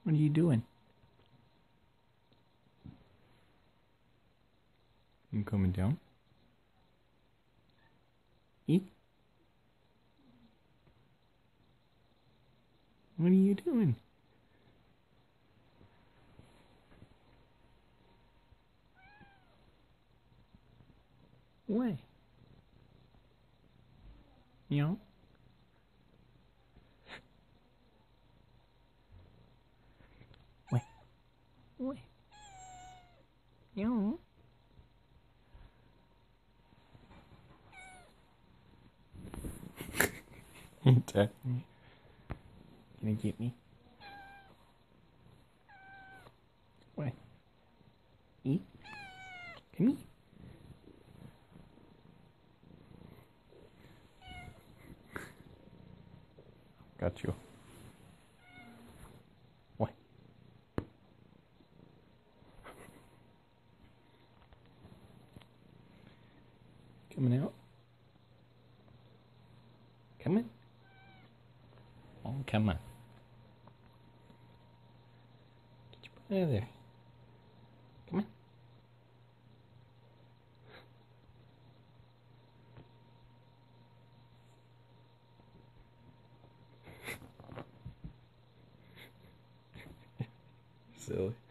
What are you doing? You coming down? Eat? What are you doing? What? Meow? What? What? Meow? Attack me. Gonna get me? What? Eat? Come here. Got you. What? Coming out? Coming? Oh, come on. Get your butt out of there. Come on. Silly.